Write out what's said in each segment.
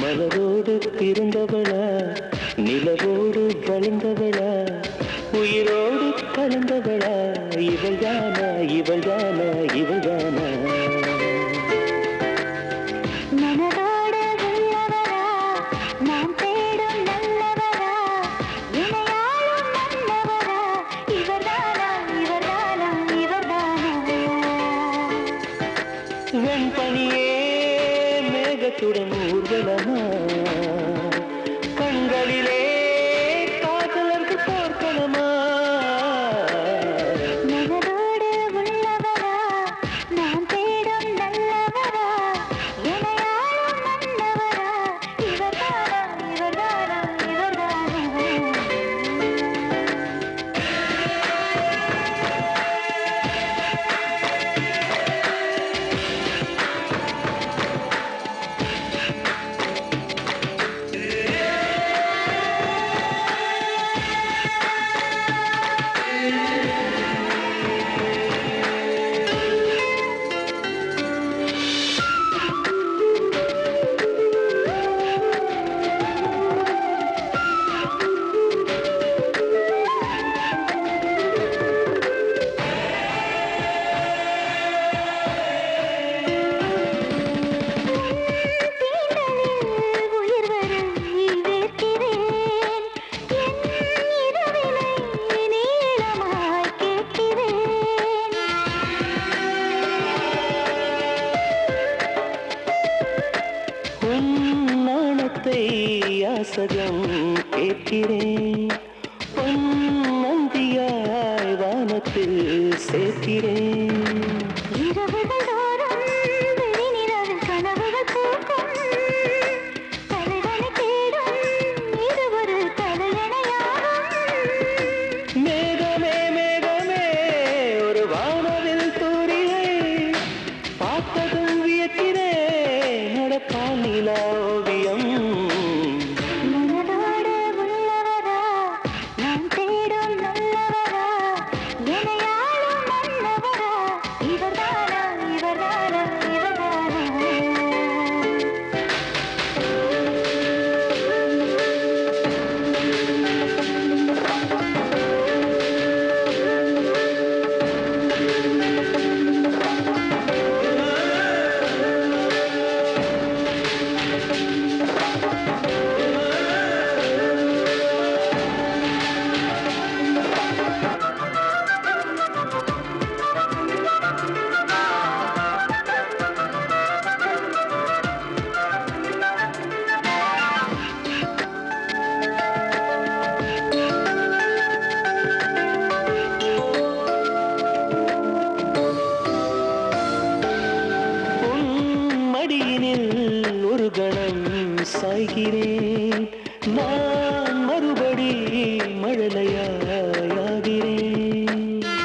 மலரோடு பிறந்தவளா நிலவோடு வளர்ந்தவளா உயிரோடு கலந்தவளா இவள் தானா இவள் தானா இவள் தானா மனதோடு உள்ளவரா நான் தேடும் நல்லவரா இணையாளும் நல்லவரா இவர்தானா இவர்தானா இவர்தானா வெண்பனியே மேகத்துடன் ஊர்வலமா கண்களிலே காதலர்கள் போர்க்களமா மனதோடு உள்ளவரா நான் தேடும் நல்லவரா இணையாளும் நல்லவரா இவர்தானா இவர்தானா இவர்தானா யாசகம் கேட்கிறேன் பொன் நந்தியாய் வானத்தில் சேர்க்கிறேன் இரவுகள் தோறும் விழிநிலவில் கனவுகள் பூக்கும் தலைவனை தேடும் இது ஒரு தலையணையாகும் மேகமே மேகமே ஒரு வானவில் தூரிகை பார்த்ததும் வியக்கிறேன் நடப்பால் நிலா ஓவியம் மனதோடு உள்ளவரா நான் தேடும் நல்லவரா இணையாளும் நல்லவரா இவர்தானா இவர்தானா இவர்தானா மடியினில் ஒரு கணம் சாய்கிறேன் நான் மறுபடி மழலையாகிறேன்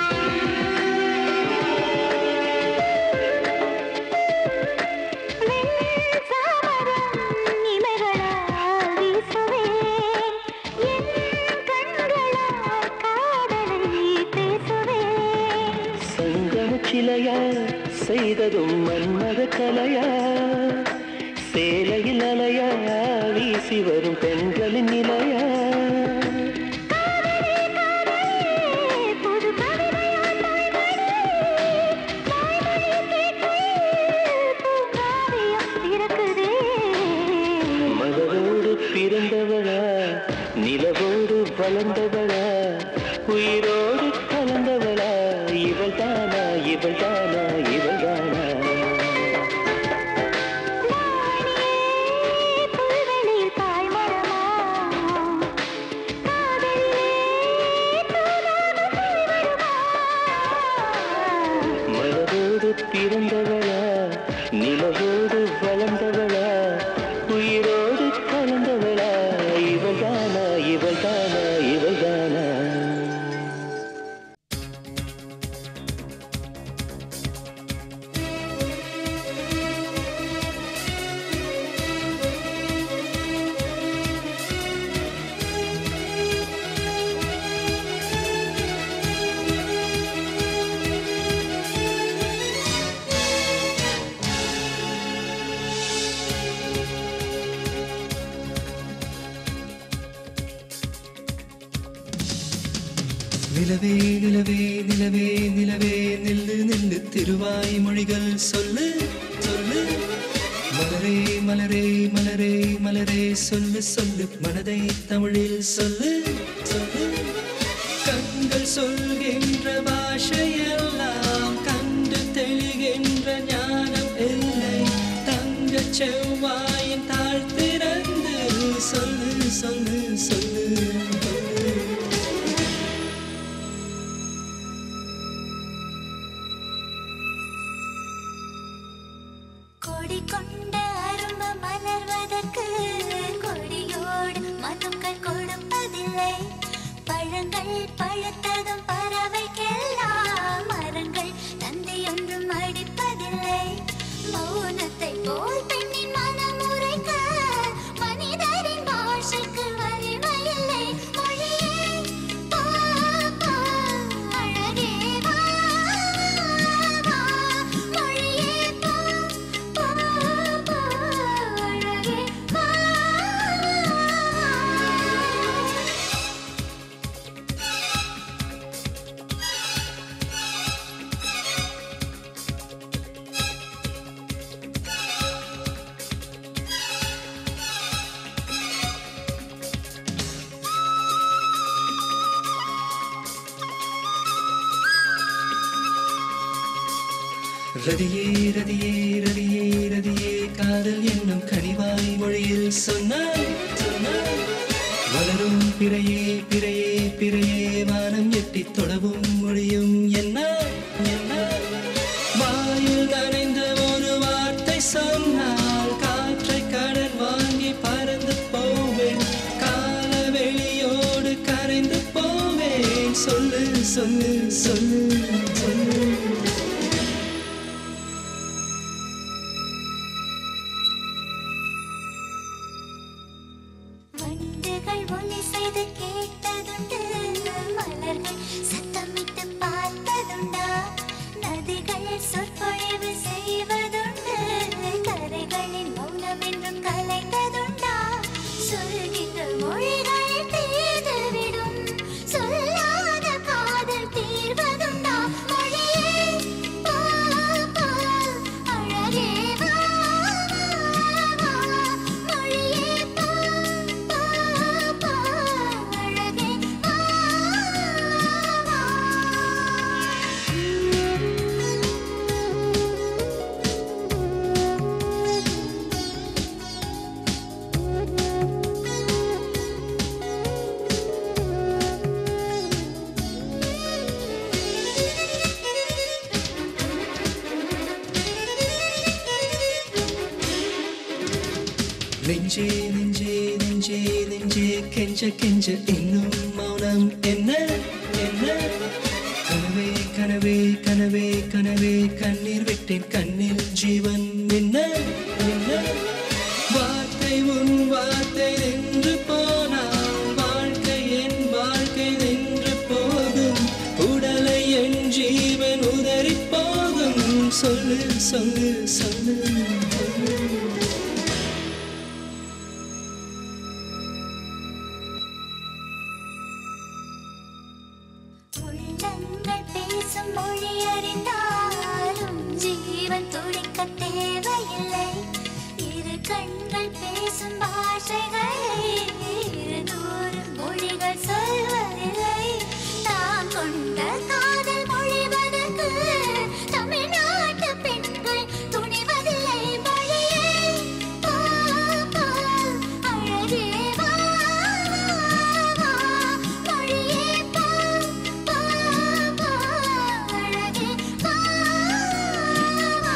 வெண்சாமரம் இமைகளால் வீசுவேன் என் கண்களால் காதலை பேசுவேன் சங்கமச்சிலையா செய்ததும் மன்மத கலையா சேலையில் அலையா வீசி வரும் பெண்களின் நிலையா புது கவிதையால் பூங்காவியம் பிறக்குதே மலரோடு பிறந்தவளா நிலவோடு வளர்ந்தவளா உயிரோடு கலந்தவளா இவள் தானா இவள் தானா இவள் தானா புல்வெளியில் தாய்மரமா காதலிலே தூதான போய்விடுமா மலரோடு பிறந்தவளா நிலவோடு வளர்ந்தவளா உயிரோடு கலந்தவளா இவள் தானா இவள் தானா இவள் தானா நிலவே நிலவே நிலவே நிலவே நில்லு நில்லு திருவாய் மொழிகள் சொல்லு சொல்லு மலரே மலரே மலரே மலரே சொல்லு சொல்லு மனதை தமிழில் சொல்லு சொல்லு கண்கள் சொல்கின்ற பாஷையெல்லாம் கண்டு தெளிகின்ற ஞானம் இல்லை தங்கச் செவ்வாயின் தாழ்த்திறந்து சொல்லு சொல்லு சொல்லு கொடி கொண்ட அரும்பு மலர்வதற்கு கொடியோடு மதுக்கள் கொடுப்பதில்லை பழங்கள் பழுத்ததும் பறவைக்கெல்லாம் மரங்கள் தந்தையொன்றும் அடிப்பதில்லை மௌனத்தை போல் பெண்ணின் மனம் உரைக்க மனிதரின் பாஷைக்கு வலிமையில்லை மொழியே பா பா அழகே வா வா மொழியே பா பா பா அழகே வா ரதியே ரதியே ரதியே ரதியே காதல் என்னும் கனிவாய் மொழியில் சொன்னாய் சொன்னாய் வளரும் பிறையே பிறையே பிறையே வானம் எட்டி தொழவும் மொழியும் என்ன என்ன வாயில் நனைந்த ஒரு வார்த்தை சொன்னால் காற்றை கடன் வாங்கி பறந்து போவேன் காலவெளியோடு கரைந்து போவேன் சொல்லு சொல்லு சொல்லு சொல்லு வண்டுகள் ஒலி செய்து கேட்டதுண்டு மலர்கள் சத்தமிட்டு பார்த்ததுண்டா நதிகள் சொற்பொழிவு செய்வதுண்டு கரைகளின் மௌனம் என்றும் கலைந்ததுண்டா சொல்கின்ற மொழிகள் தீர்ந்துவிடும் சொல்லாத காதல் தீர்வதுண்டா மொழியே பா பா அழகே வா வா மொழியே பா பா பா அழகே வா நெஞ்சே நெஞ்சே நெஞ்சே நெஞ்சே கெஞ்ச கெஞ்ச இன்னும் மௌனம் என்ன என்ன கனவே கனவே கனவே கனவே கண்ணீர் விட்டேன் கண்ணில் ஜீவன் என்ன என்ன வார்த்தை உன் வார்த்தை நின்று போனால் வாழ்க்கை என் வாழ்க்கை நின்று போகும் உடலை என் ஜீவன் உதறி போகும் சொல்லு சொல்லு சொல்லு சொல்லு உள்ளங்கள் பேசும் மொழி அறிந்தாலும் ஜீவன் துடிக்க தேவையில்லை இரு கண்கள் பேசும் பாஷைகளை இருநூறு மொழிகள் சொல்வதில்லை தாம் கொண்ட காதல் மொழிவதற்கு தமிழ்நாட்டு பெண்கள் துணிவதில்லை மொழியே பா பா அழகே வா வா மொழியே பா பா பா அழகே வா வா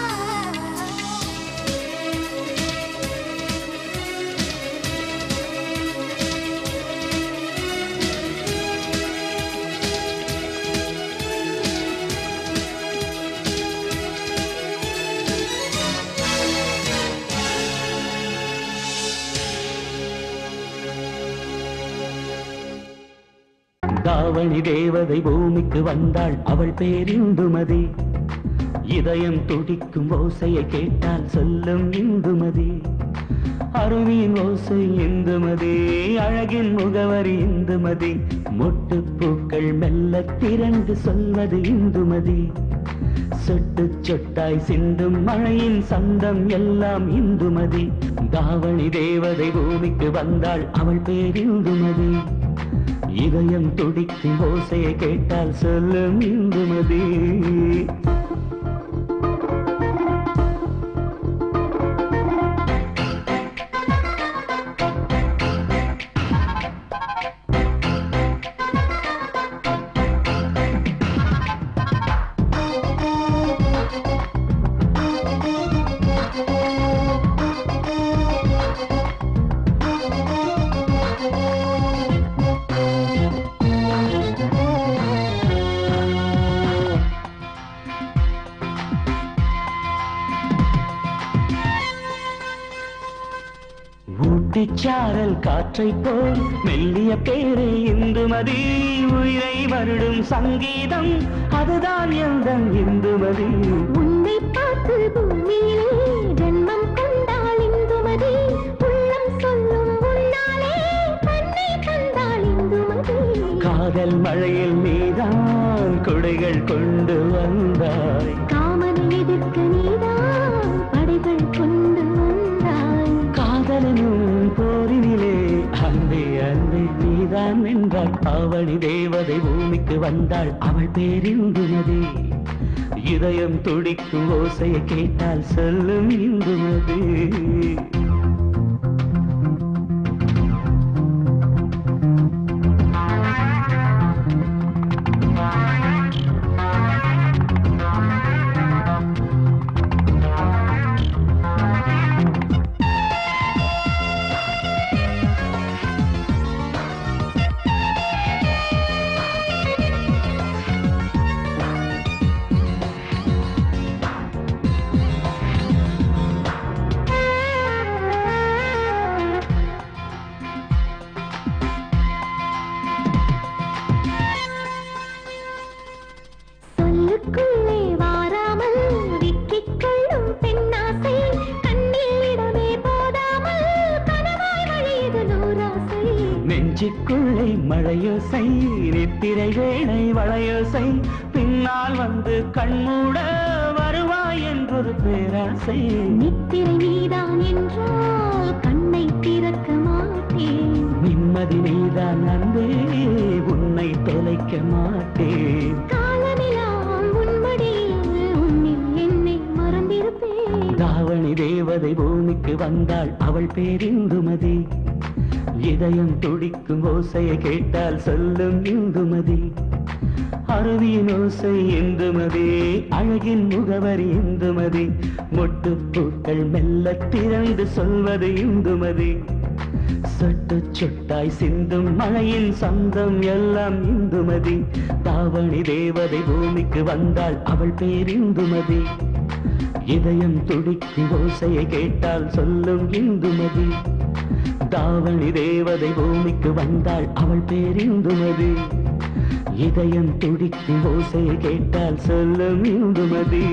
தாவணி தேவதை பூமிக்கு வந்தாள் அவள் பேர் இந்துமதி இதயம் துடிக்கும் ஓசையை கேட்டால் சொல்லும் இந்துமதி அருவியின் ஓசை இந்துமதி, அழகின் முகவரி இந்துமதி, மொட்டு பூக்கள் மெல்ல திரண்டு சொல்வது இந்துமதி, சொட்டு சொட்டாய் சிந்தும் மழையின் சந்தம் எல்லாம் இந்துமதி, தாவணி தேவதை பூமிக்கு வந்தாள் அவள் பேர் இந்துமதி, இதயம் துடிக்கும் ஓசையை கேட்டால் சொல்லும் இந்துமதி. சாரல் காற்றை போல் மெல்லிய பேரே இந்துமதி, உயிரை வருடும் சங்கீதம் அதுதான் எந்தன் இந்துமதி, உன்னை பார்த்து பூமியிலே ஜன்மம் கொண்டாள் இந்துமதி, உள்ளம் சொல்லும் உன்னாலே தன்னை தந்தாள் இந்துமதி, காதல் மழையில் நீதான் குடைகள் கொண்டு வந்தாய், காமனை எதிர்க்க நீதான் படைகள் கொண்டு வந்தாய், காதலனும் போரினிலே அன்பே அன்பே நீதான் வென்றாள், அவளி தேவதை பூமிக்கு வந்தாள் அவள் பேர் இந்துமதி, இதயம் துடிக்கும் ஓசையை கேட்டால் சொல்லும் இந்துமதி. நெஞ்சுக்குள்ளே மழையோசை நித்திரை வேளை வளையோசை, பின்னால் வந்து கண்மூட வருவாய் என்றொரு பேராசை, நித்திரை நீதான் என்றால் கண்ணை திறக்க மாட்டேன், நிம்மதி நீதான் அன்பே உன்னை தொலைக்க மாட்டேன், காலமெல்லாம் உன்மடியில் உன்னில் என்னை மறந்திருப்பேன், தாவணி தேவதை பூமிக்கு வந்தாள் அவள் பேர் இந்துமதி, இதயம் துடிக்கும் ஓசையை கேட்டால் சொல்லும் இந்துமதி, அருவியின் ஓசை இந்துமதி, அழகின் முகவரி இந்துமதி, மொட்டு பூக்கள் மெல்ல திறந்து சொல்வது இந்துமதி, சொட்டு சொட்டாய் சிந்தும் மழையின் சந்தம் எல்லாம் இந்துமதி, தாவணி தேவதை பூமிக்கு வந்தாள் அவள் பேர் இந்துமதி, இதயம் துடிக்கும் ஓசையை கேட்டால் சொல்லும் இந்துமதி, தாவணி தேவதை பூமிக்கு வந்தாள் அவள் பேர் இந்துமதி, இதயம் துடிக்கும் ஓசையை கேட்டால் சொல்லும் இந்துமதி.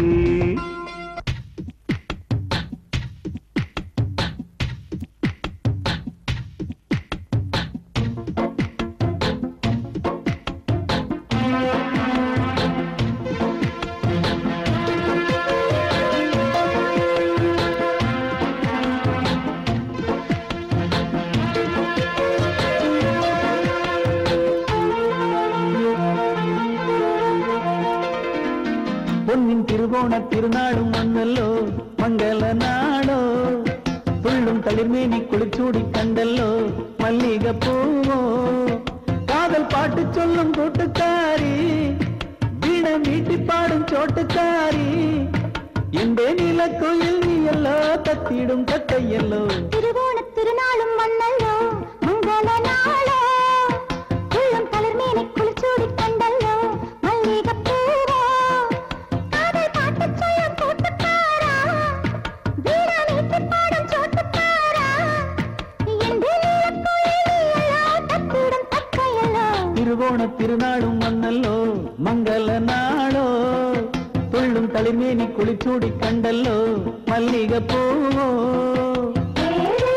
பொன்னின் திருவோண திருநாடும் மண்ணல்லோ மங்கள நாடோ, துள்ளும் தளிர்மேனி குளிச்சூடி கண்டல்லோ மல்லிகை பூவோ, காதல் பாட்டு சொல்லும் கூட்டுக்காரி, வீணை மீட்டி பாடும் சோட்டுக்காரி, எந்த நில கோயில் நீ எல்லோ தத்திடும் தத்தையல்லோ, திருவோண திருநாளும் மண்ணல்லோ மங்கள நாளோ, துள்ளும் தளிர்மேனி குளிச்சூடி கண்டல்லோ மல்லிகை பூவோ, காதல் பாட்டு சொல்லும் கூட்டுக்காரா, வீணை மீட்டி பாடும் சோட்டுக்காரா, எந்த நில கோயில் நீ எல்லோ தத்திடும் தத்தையல்லோ, திருவோண திருநாளும் மண்ணல்லோ மங்கள நாளோ, துள்ளும் தளிர்மேனி குளிச்சூடி கண்டல்லோ மல்லிகை பூவோ. ஏ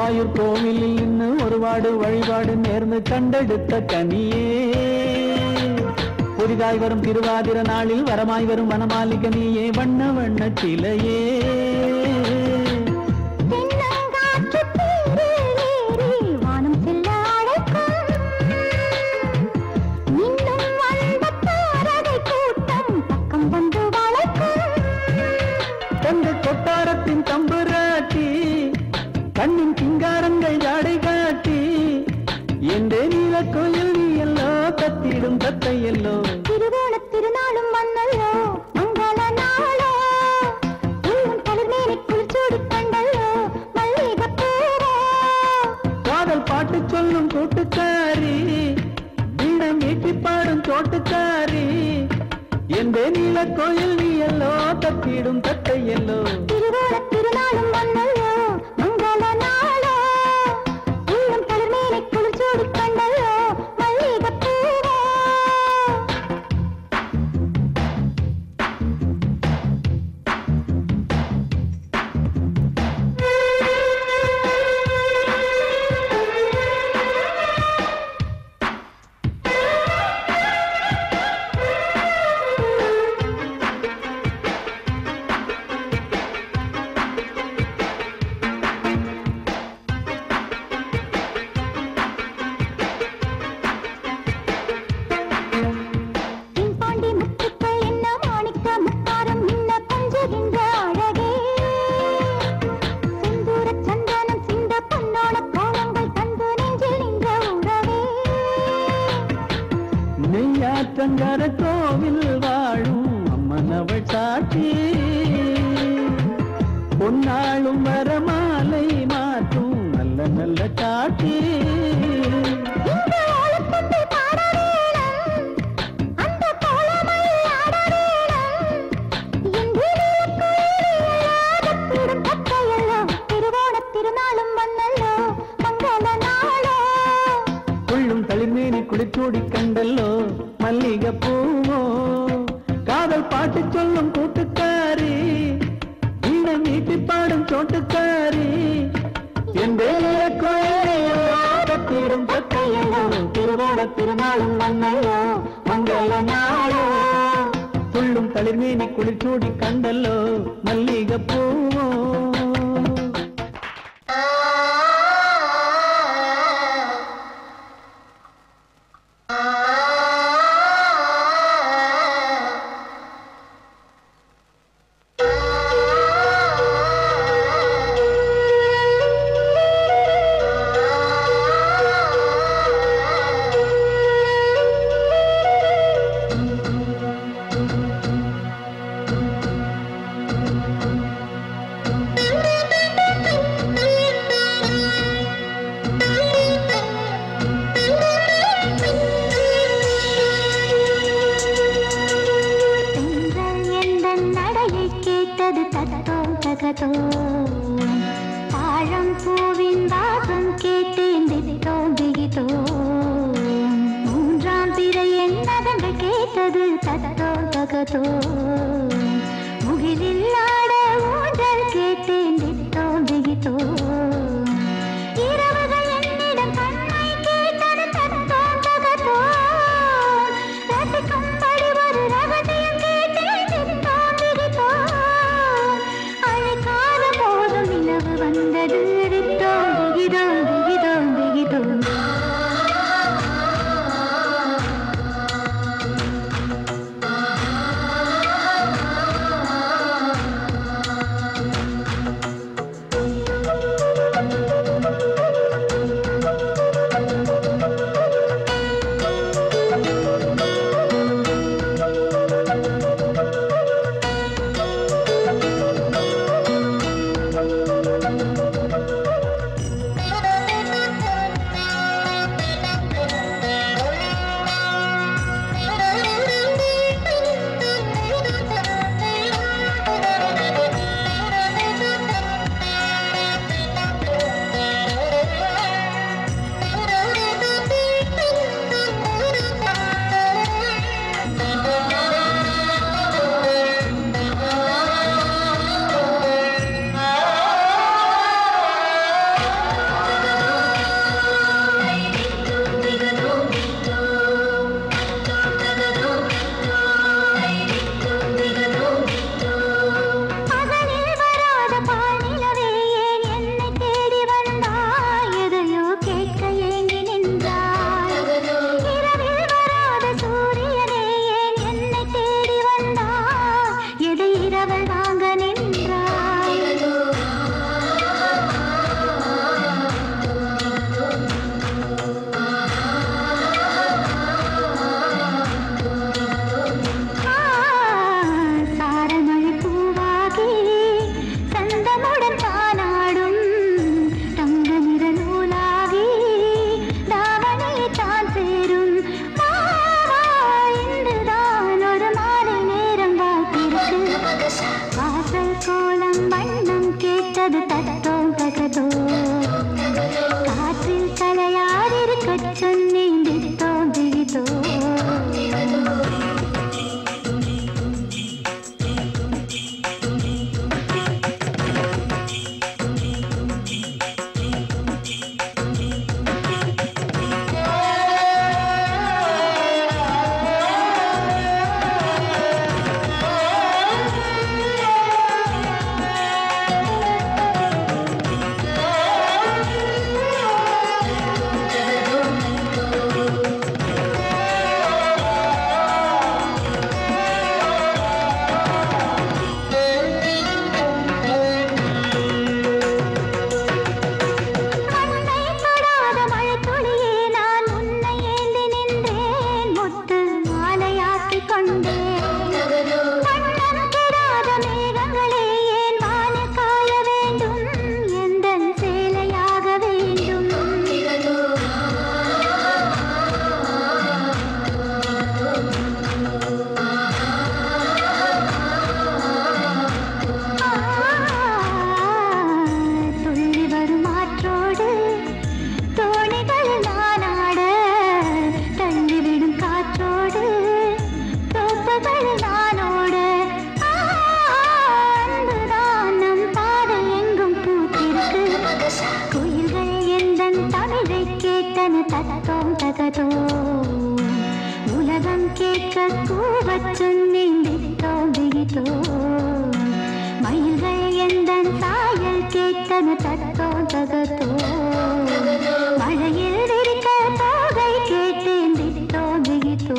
குருவாயூர் கோவிலில் இன்னும் ஒருவாடு வழிபாடு நேர்ந்து கண்டெடுத்த கனியே புதிதாய் வரும் திருவாதிர நாளில் வரமாய் வரும் வனமாலிகனியே வண்ண வண்ண சிலையே கொட்டாரத்தின் தம்புராட்டி கண்ணின் சிங்காரங்கள் ஜாடை காட்டி எந்த நீல கோயில் நீ எல்லோ கத்திடும் தத்தை எல்லோ திருவோண திருநாளும் மன்னல்லோ மங்கள நாளோ தலைமேனை குளிச்சூடி கண்டல்லோ மல்லிகைப்பூவோ காதல் பாட்டு சொல்லும் கூட்டுக்காரி வீணம் வீட்டி பாடும் தோட்டுக்காரி எந்த நீல கோயில் நீ எல்லோ தத்திடும் தத்தை எல்லோ திருவோண திருநாளும் மன்னல்லோ மங்கள நாளோ தலைமேனை குளிச்சூடி கண்டல்லோ மல்லிகைப்பூவோ நெய்யாற்றங்கர கோவில் வாழும் அம்மன் அவள் சாட்சி பொன்னாளும் வரமாலை மாற்றும் நல்ல நல்ல காட்சி தளிர்மேனி குளிச்சூடி கண்டல்லோ மல்லிகை பூவோ காதல் பாட்டு சொல்லும் கூட்டுக்காரி வீணை மீட்டி பாடும் சோட்டுக்காரி என் கோயிலும் பக்கையோ திருவோட திருநாளும் மண்ணையோ மங்கள நாளோ துள்ளும் தளிர்மேனி குளிச்சூடி கண்டல்லோ மல்லிகை பூவோ தாழம் பூவின் வாசம் கேட்டேன் திதித்தோ மூன்றாம் பிறை என் நகங்கள் கேட்டது ததோ தகதோ முகிலில் ஆட ஊஞ்சல் கேட்டேன் திதித்தோ இரவுகள் என்னிடம் கண்ணை கேட்டது ததோ தகதோ ரசிக்கும்படி ஒரு ரகசியம் கேட்டேன் திதித்தோ அழைக்காத போதும் நிலவு வந்தது திகிதோம் திகிதோம் திகிதோம் கேட்டது தத்தோம் தகதோ காற்றில் கலையாடிருக்கச் சொன்னேன் தித்தோம் திகிதோ உலகம் கேட்க கூவச் சொன்னேன் தித்தோம் திகிதோ மயில்கள் எந்தன் சாயல் கேட்டன தத்தோம் தகதோ மழையில் விரிக்க தோகை கேட்டேன் தித்தோம் திகிதோ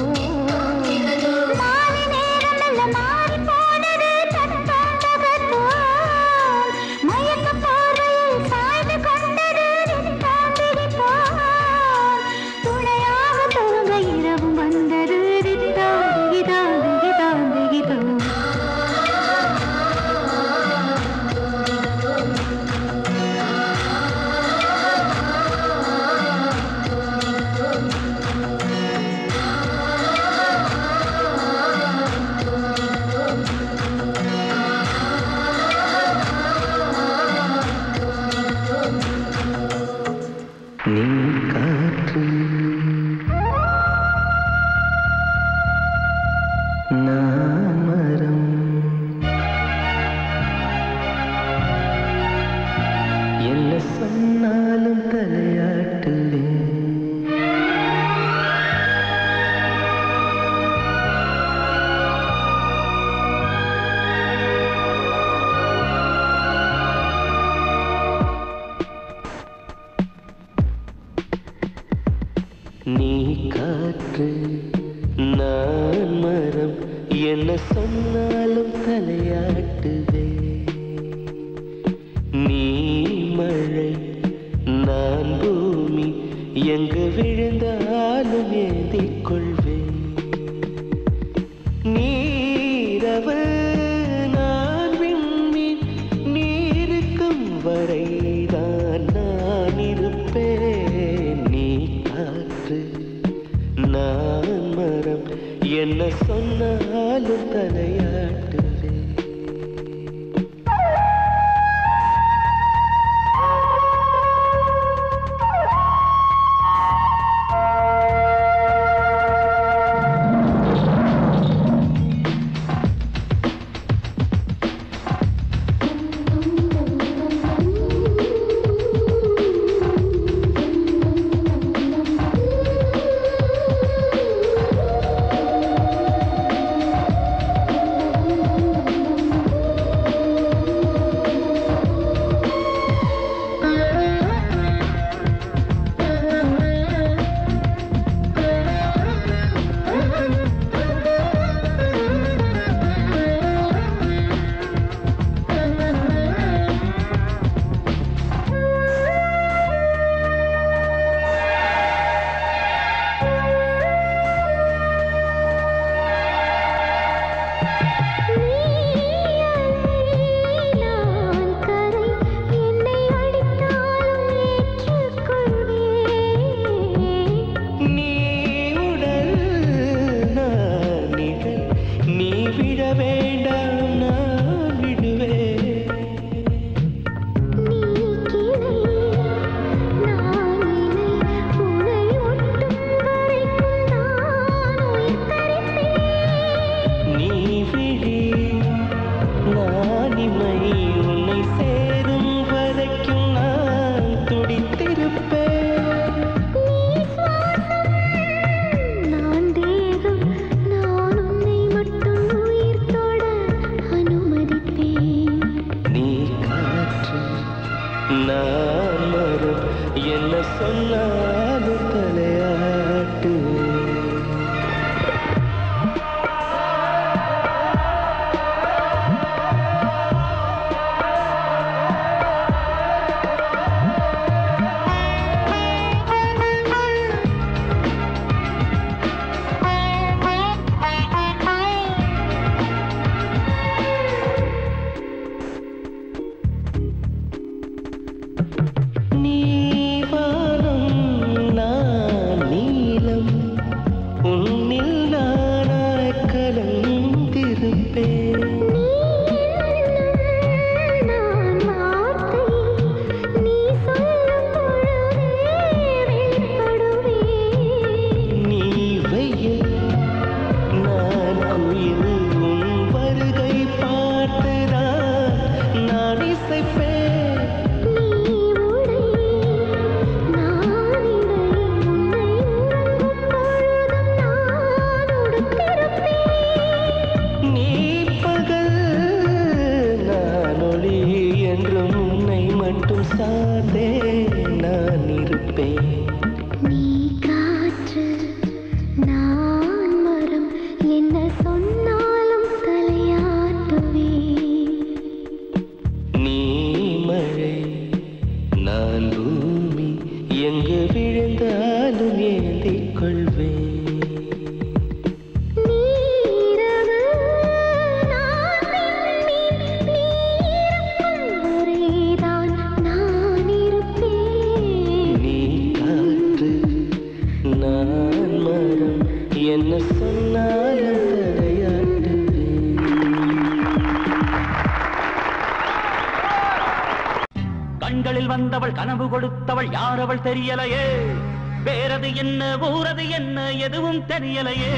மாலை நேரமெல்ல மாறி போனது தத்தோம் தகதோ மயக்க போர்வையில் சாய்ந்து கொண்டது தித்தோம் திகிதோ துணையாக தூங்க இரவும் வந்தது தித்தோம் திகிதோம் திகிதோம் திகிதோம் நீ காற்று நான் மரம் என்ன சொன்னாலும் தலையாட்டுவேன் நீ காற்று நான் மரம் என்ன சொன்னாலும் தலையாட்டுவே நீ மழை நான் பூமி எங்கு நான் மரம் என்ன சொன்னாலும் தலையாட்டு. கண்களில் வந்தவள் கனவு கொடுத்தவள் யார் அவள் தெரியலையே, வேறது என்ன ஊரது என்ன எதுவும் தெரியலையே.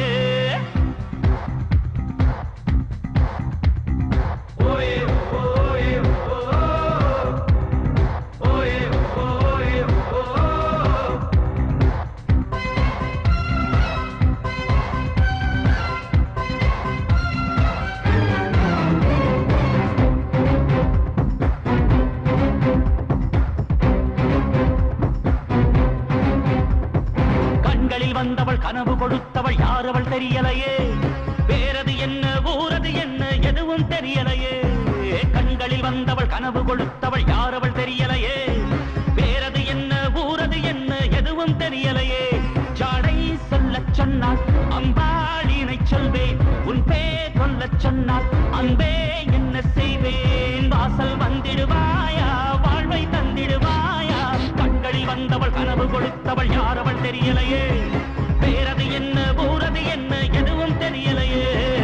வந்தவள் கனவு கொடுத்தவள் யார் அவள் தெரியலையே, வேறது என்ன ஊரது என்ன எதுவும் தெரியலையே. கண்களில் வந்தவள் கனவு கொடுத்தவள் யார் அவள் தெரியலையே, வேறது என்ன ஊரது என்ன எதுவும் தெரியலையே. ஜாடை சொல்லச் சொன்னால் அம்பாளினை சொல்வேன், உன் பேர் சொல்லச் சொன்னால் அன்பே என்ன செய்வேன். வாசல் வந்திடுவாயா வாழ்வை தந்திடுவாயா. கண்களில் வந்தவள் கனவு கொடுத்தவள் யார் அவள் தெரியலையே, வேறது என்ன ஊரது என்ன எதுவும் தெரியலையே.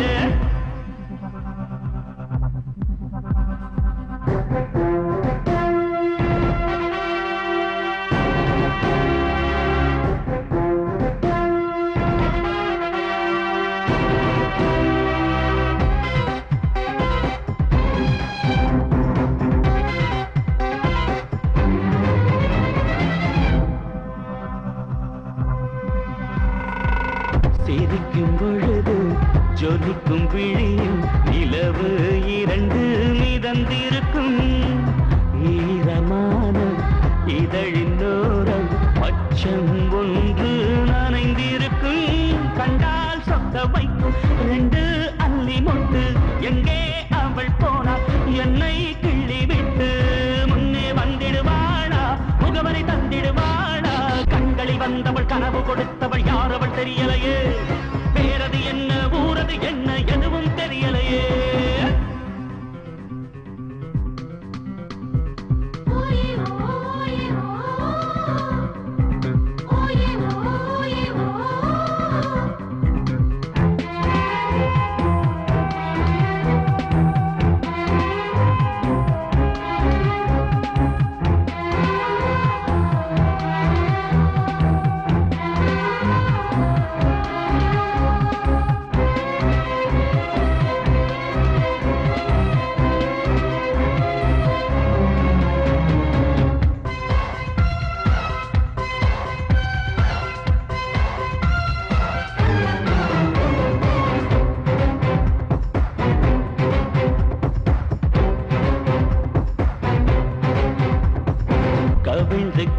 சிரிக்கும் பொழுது ஜொலிக்கும் விழியும் நிலவு இரண்டு மிதந்திருக்கும். ஈரமான இதழின் ஓரம் பச்சம் ஒன்று நனைந்திருக்கும். கண்டால் சொத்த வைக்கும் ரெண்டு அள்ளி மொட்டு, எங்கே அவள் போனாள் என்னை கிள்ளி விட்டு. முன்னே வந்திடுவாளா முகவரி தந்திடுவாளா. கண்களில் வந்தவள் கனவு கொடுத்தவள் யார் அவள் தெரியலையே, வேறது என்ன ஊரது என்ன எதுவும் தெரியலையே.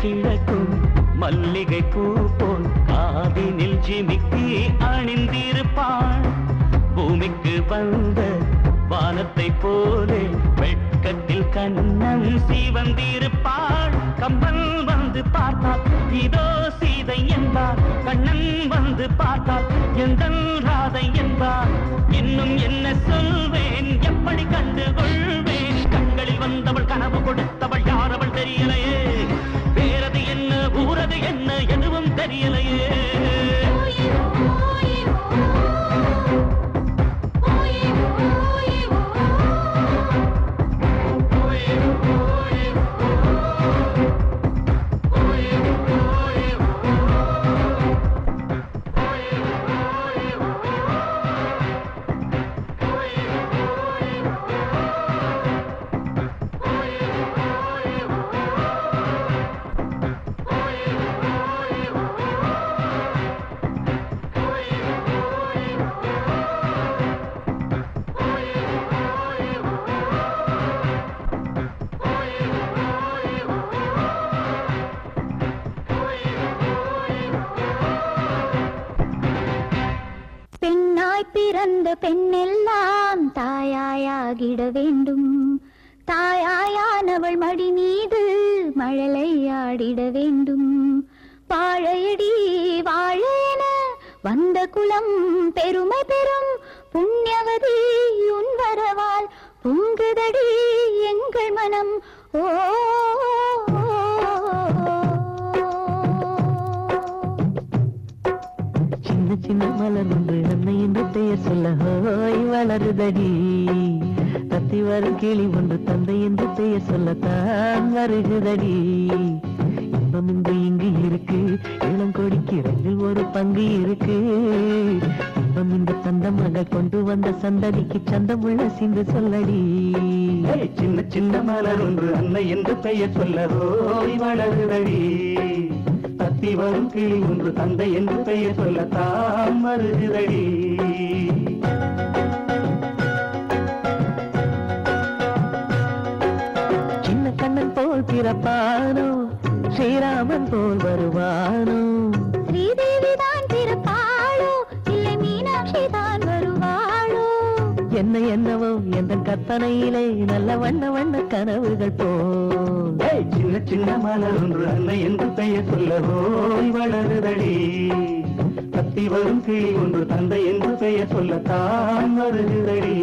கிழக்கும் மல்லிகை பூ போல் காதினில் ஜிமிக்கி அணிந்திருப்பாள். பூமிக்கு வந்த வானத்தை போலே வெட்கத்தில் கண்ணம் சிவந்திருப்பாள். கம்பன் வந்து பார்த்தால் இதோ சீதை என்பார், கண்ணன் வந்து பார்த்தால் எந்தன் ராதை என்பார். இன்னும் என்ன சொல்வேன், எப்படி கண்டு கொள்வேன்? கண்களில் வந்தவள் கனவு கொடுத்தவள் யார் அவள் தெரியலையே. வேறது என்ன ஊரது என்ன எதுவும் தெரியலையே. பிறந்த பெண்ணெல்லாம் தாயாயாகிட வேண்டும். தாயாயானவள் மடி மீது மழலையாடிட வேண்டும். வாழையடி வாழென வந்த குலம் பெருமை பெறும். புண்ணியவதி உன் வரவால் பொங்குதடி எங்கள் மனம். ஓ சின்ன சின்ன மலர் ஒன்று அன்னை என்று பெயர் சொல்ல ஹோய் வளருதடி. தத்தி வரும் கிளி ஒன்று தந்தை என்று பெயர் சொல்லத்தான் வருகுதடி. இன்பம் இங்கு இருக்கு, இளங்கொடிக்கு ரெண்டில் ஒரு பங்கு இருக்கு. இன்பம் இந்த தந்த மகள் கொண்டு வந்த சந்ததிக்கு சந்தம் உள்ள சிந்து சொல்லடி. சின்ன சின்ன மலர் ஒன்று அன்னை என்று பெயர் சொல்ல ஹோய் வளருதடி. தத்தி வரும் கிளி ஒன்று தந்தை என்று பெயர் சொல்லத்தான் வருகிறடி. சின்ன கண்ணன் போல் பிறப்பானோ, ஸ்ரீராமன் போல் வருவானோ. ஸ்ரீதேவி தான் பிறப்பாளோ, இல்லை மீனாட்சி தான் வருவாளோ. என்ன என்னவோ எந்த கற்பனையிலே நல்ல வண்ண வண்ண கனவுகள் போல். சின்ன சின்ன மலர் ஒன்று அன்னை என்று பெயர் சொல்ல ஹோய் வளருதடி. தத்தி வரும் கிளி ஒன்று தந்தை என்று பெயர் சொல்லத்தான் வருகிறடி.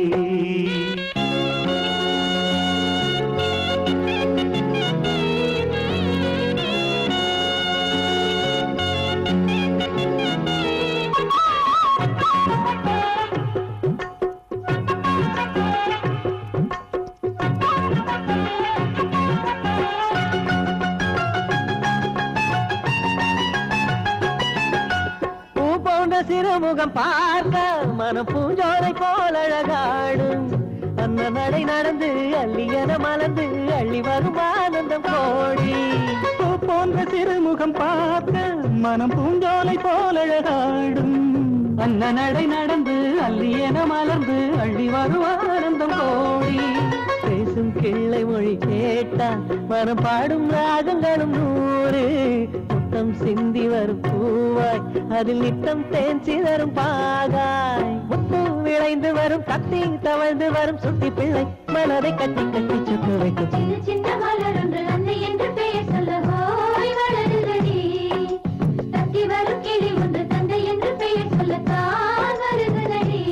சிறுமுகம் பார்க்க மனம் பூஞ்சோரை போல் அழகாடும். அந்த நடை நடந்து அள்ளியன மலர்ந்து அள்ளி வரும் ஆனந்தம் கோடி. பூ போன்ற சிறுமுகம் பார்க்க மனம் பூஞ்சோலை போல் அழகாடும். அந்த நடை நடந்து அள்ளியன மலர்ந்து அள்ளி வரும் ஆனந்தம் கோடி. பேசும் கிள்ளை மொழி கேட்டா மனம் பாடும் ராகங்களும் 100. முத்தம் சிந்தி வரும் பூவாய் அதில் நித்தம் தேன் சிதறும் பாகாய். முத்து விளைந்து வரும் கத்தி தவழ்ந்து வரும் சுட்டி பிள்ளை மனதை கட்டி கட்டி சுத்த வைக்கும். சின்ன சின்ன மலர் ஒன்று அன்னை என்று பெயர் சொல்ல ஹோய் வளருதடி. தத்தி வரும் கிளி ஒன்று தந்தை என்று பெயர் சொல்லத்தான் வருகுதடி.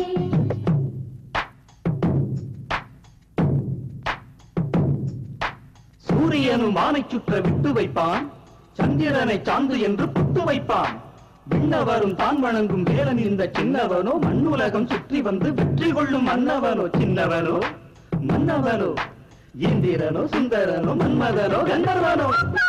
சூரியனும் வானை சுற்ற விட்டு வைப்பான், சந்திரனை சாந்து என்று புத்து வைப்பான். விண்ணவரும் தான் வணங்கும் வேலன் இந்த சின்னவனோ, மண்ணுலகம் சுற்றி வந்து வெற்றி கொள்ளும் மன்னவனோ. சின்னவனோ மன்னவனோ, இந்திரனோ சுந்தரனோ, மன்மதனோ கந்தர்வனோ.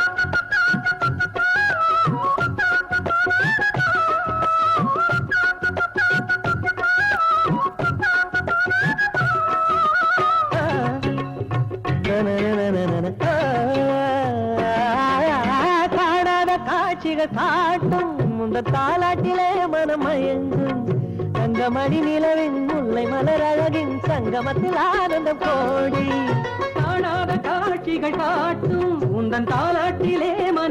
காணாத காட்சிகள் காட்டும் முந்த தாலாட்டிலே மனம் மயங்கும். தங்கமணி நிலவின் முல்லை மலர் அழகின் சங்கமத்தில் ஆனந்தம் கோடி. காணாத காட்சிகள் காட்டும் உந்தன் தாலாட்டிலே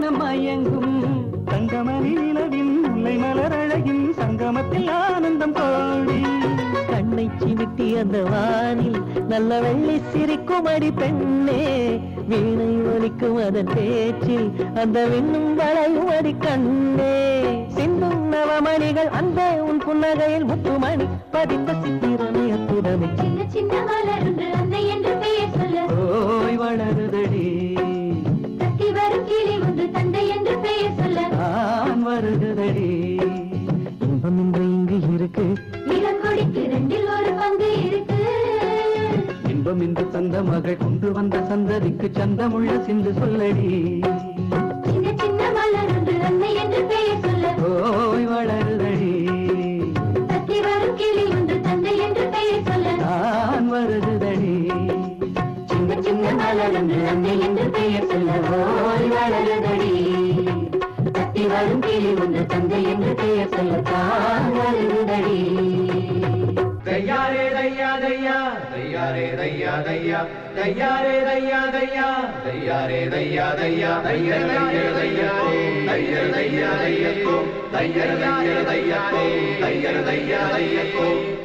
முகத்தில் ஆனந்தம் கோடி. கண்ணை சிமிட்டி அந்த வானில் நல்ல வெள்ளி சிரிக்கும் அடி பெண்ணே. வீணை ஒலிக்கும் அதன் பேச்சில் அந்த விண்ணும் வளையும் அடி கண்ணே. சிந்தும் நவமணிகள் அந்த உன் புன்னகையில் முத்துமணி பதிந்த சித்திரமே அற்புதமே. சின்ன சின்ன மலரொன்று அன்னை என்று பெயர் சொல்ல ஓய் வளருதடி. தத்தி வரும் கிளி ஒன்று தந்தை என்று பெயர் சொல்ல நான் வருகுதடி. இன்பம் இன்று இங்கு இருக்கு. இளங்கொடிக்கு ரெண்டில் ஒரு பங்கு இருக்கு. இன்பம் இன்று தந்த மகள் கொண்டு வந்த சந்ததிக்கு சந்தமுள்ள சிந்து சொல்லடி. சின்ன சின்ன மலரொன்று அன்னை என்று பெயர் சொல்ல ஓய் வளருதடி. தத்தி வரும் கிளி ஒன்று தந்தை என்று பெயர் சொல்ல நான் வருகுதடி. சின்ன சின்ன மலரொன்று அன்னை என்று பெயர் சொல்ல ஓய் வளருதடி. தத்தி வரும் கிளி ஒன்று தந்தை என்று பெயர் சொல்ல தான் வருகுதடி. தையாரே தையா தையா தையாரே தையா தையா தையாரே தையா தையா தையாரே தையா தையா தையர் தையர் தையாரே தையர் தையா தையக்கோ தையர் தையர் தையாரே தையர் தையா தையக்கோ.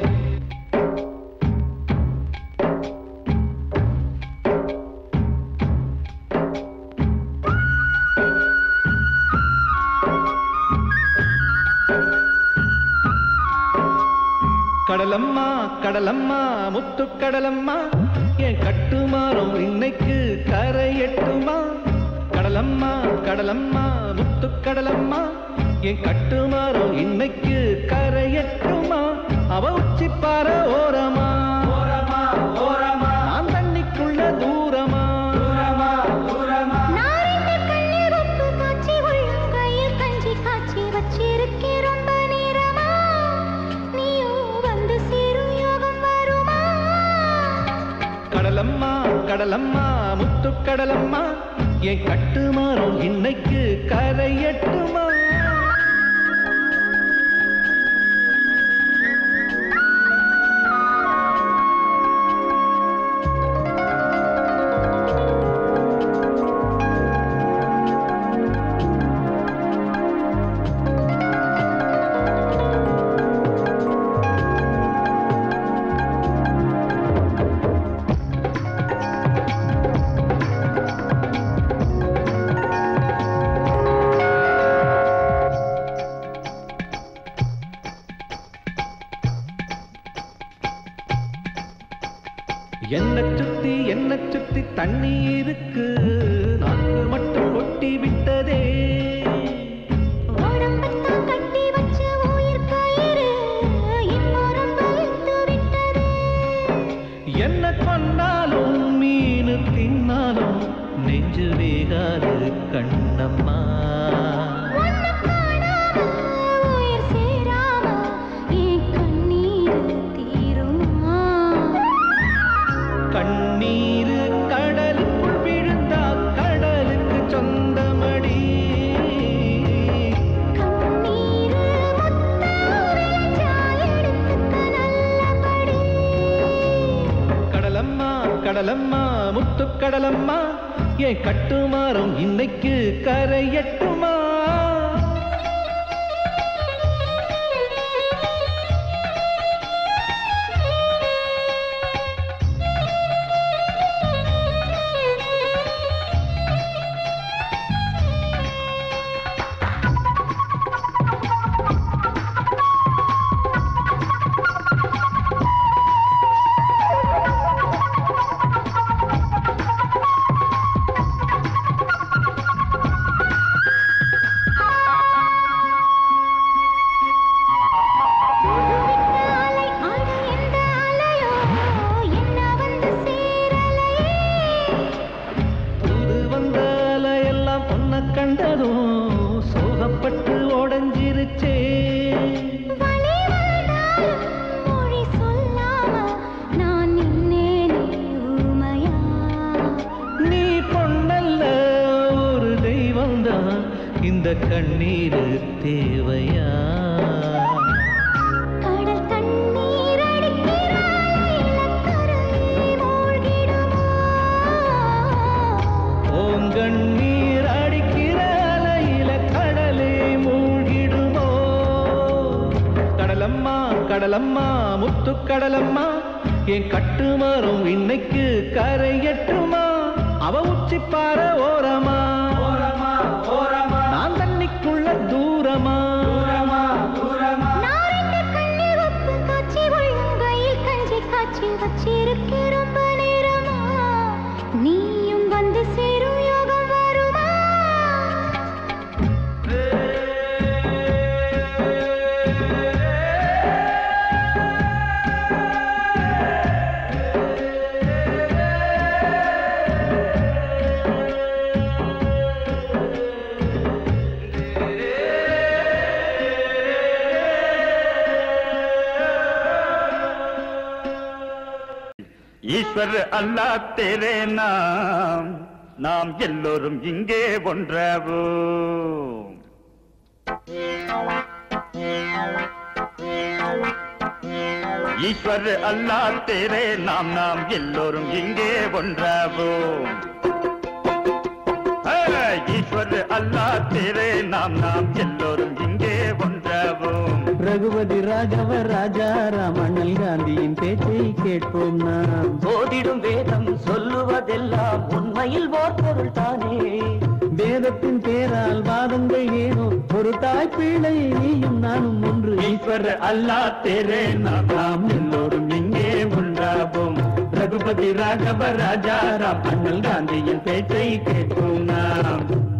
கடலம்மா கடலம்மா முத்து கடலம்மா என் கட்டுமாறும் இன்னைக்கு கரை எட்டுமா. கடலம்மா கடலம்மா முத்து கடலம்மா என் கட்டுமாறும் இன்னைக்கு கரை எட்டுமா. அவ உச்சி பாற ஓரமா ஓரமா ஓரமா நான் தண்ணிக்குள்ள தூரமா தூரமா தூரமா. கடலம்மா கடலம்மா முத்து கடலம்மா என் கட்டுமாறும் இன்னைக்கு கரை எட்டுமா. என்ன சுத்தி தண்ணி இருக்கு, நாக்கு மட்டும் ஒட்டி விட்டதே. என்ன கொண்டாலும் மீன் தின்னாலும் நெஞ்சு வேகாது கண்ணம்மா. கண்ணீரு கடலுக்குள் விழுந்தா கடலுக்கு சொந்தமடி. கடலம்மா கடலம்மா முத்து கடலம்மா என் கட்டுமாறும் இன்னைக்கு கரையட்டுமா. கண்டதும் சோகப்பட்டு ஓடஞ்சிருச்சே. நீ பொண்ணல்ல ஒரு தெய்வம்தான், இந்த கண்ணீர் தேவையா? ஓங்கண்ணீர் அடிக்கிற அலையில கடலே மூழ்கிடுமோ. கடலம்மா முத்து கடலம்மா என் கட்டு மரம் இன்னைக்கு கரை எட்டுமா அவ உச்சி பாற ஓரமா ஓரமா ஓரமா நான் தண்ணிக்குள்ள தூரமா தூரமா தூரமா வச்சிருக்க ரொம்ப நேரமா நீயும் வந்து சேரும் யோகம் வருமா ईश्वर अल्लाह तेरे नाम எல்லோரும் இங்கே ஒன்றாவோம் ईश्वर अल्लाह तेरे नाम எல்லோரும் இங்கே ஒன்றாவோம் ईश्वर अल्लाह तेरे नाम எல்லோரும் இங்கே ஒன்றாவோம் ரகுபதி ராகவ ராஜாராம் அண்ணல் காந்தியின் பேச்சை கேட்போம் நாம் போதிடும் வேதம் சொல்லுவதெல்லாம் உண்மையில் ஓர் பொருள் தானே வேதத்தின் பேரால் வாதங்கள் ஏனோ ஒரு தாய் பிள்ளை நீயும் நானும் ஒன்று ஈஸ்வர அல்லாஹ் தேரே நாம் எல்லோரும் இங்கே ஒன்றாவோம் ரகுபதி ராகவ ராஜாராம் அண்ணல் காந்தியின் பேச்சை கேட்போம் நாம்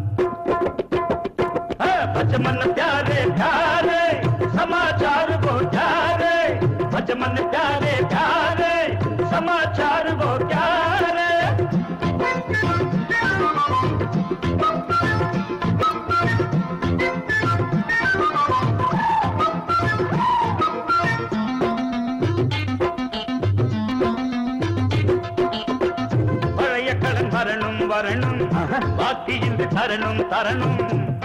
பச்சமன் प्यारे प्यारे समाचार वो प्यारे बचमन प्यारे प्यारे समाचार वो प्यारे பழைய கடன் வரணும் வரணும் பாக்கி இந்த தரணும் தரணும்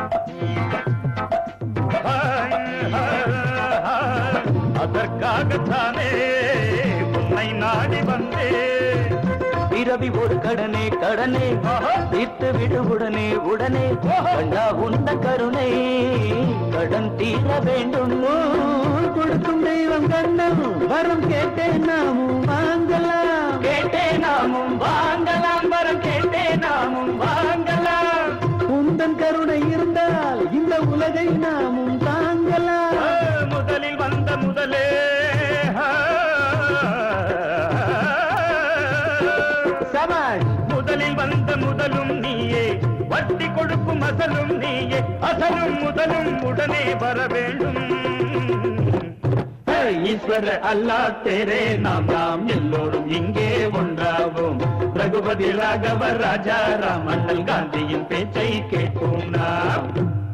அதற்காகத்தானே உன்னை நாடி வந்தே பிறவி ஒரு கடனே கடனே தீர்த்து விடு உடனே உடனே கண்டா உந்த கருணை கடன் தீர வேண்டும் கொடுக்கும் தெய்வம் கண்ணம் வரம் கேட்டே நாமும் வாங்கலாம் கேட்டே நாமும் வாங்கலாம் வரம் கேட்டே நாமும் வாங்கலாம் உந்தன் கருணை இருந்தால் இந்த உலகை நாமும் தாங்கலாம் முதலில் வந்த முதலே சபாஷ் முதலில் வந்த முதலும் நீயே வட்டி கொடுக்கும் அசலும் நீயே அசலும் முதலும் உடனே வர வேண்டும் ஈஸ்வர அல்லாஹ் தேரே நாம் எல்லோரும் இங்கே ஒன்றாவோம் ரகுபதி ராகவ ராஜாராம் அண்ணல் காந்தியின் பேச்சை கேட்போம் நாம்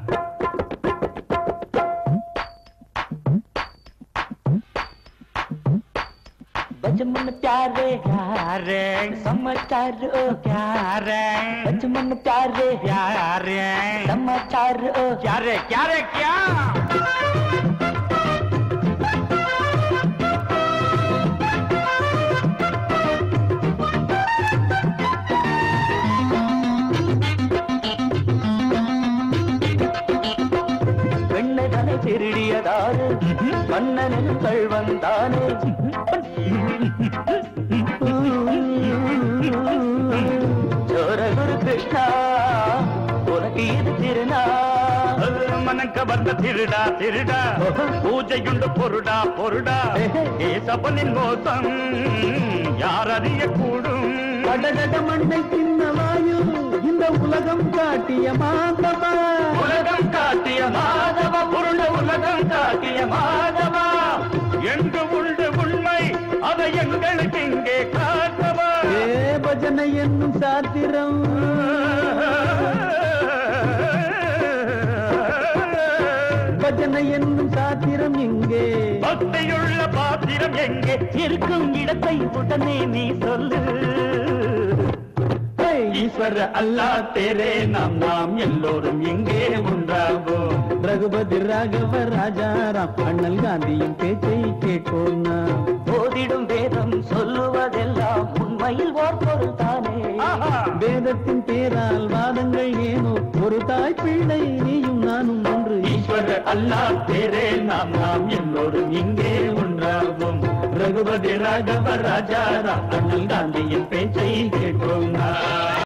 बचमन प्यारे प्यारे समाचार ओ प्यारे बचमन प्यारे प्यारे समाचार ओ प्यारे प्यारे क्या பெண்ணதனை திருடியதாரு கண்ணனின் கள்வந்தானே ஜோரகுரு கிருஷ்ணா உனக்கு இது திருநா மனக்க வந்த திருடா திருடா பூஜையுண்டு பொருடா பொருடா ஏசப்பனின் மோசம் யார் அறிய கூடும் கடகட மண்ணை தின்னவாயு இந்த உலகம் காட்டிய மாதவா உலகம் காட்டிய மாதவா புருட உலகம் காட்டிய மாதவா எங்கு உண்டு உண்மை அதை எங்களுக்கு இங்கே காட்டவா ஏ பஜனை என்னும் சாத்திரம் பஜனை என்னும் சாத்திரம் எங்கே பக்தியுள்ள பாத்திரம் எங்கே இருக்கும் இடத்தை உடனே நீ சொல்லு ஈஸ்வர அல்லாஹ் தேரே நாம் எல்லோரும் இங்கே ஒன்றாவோம் ரகுபதி ராகவ ராஜாராம் அண்ணல் காந்தியின் பேச்சை கேட்போம் நாம் போதிடும் வேதம் சொல்லுவதெல்லாம் உண்மையில் ஓர் பொருள் தானே வேதத்தின் பேரால் வாதங்கள் ஏனோ ஒரு தாய் பிள்ளை நீயும் நானும் ஒன்று ஈஸ்வர அல்லாஹ் தேரே நாம் எல்லோரும் இங்கே ஒன்று கொண்டாடுவோம். ரகுபதி ராகவ ராஜாரா அண்ணல் காந்தியின் பேச்சை கேட்போம்.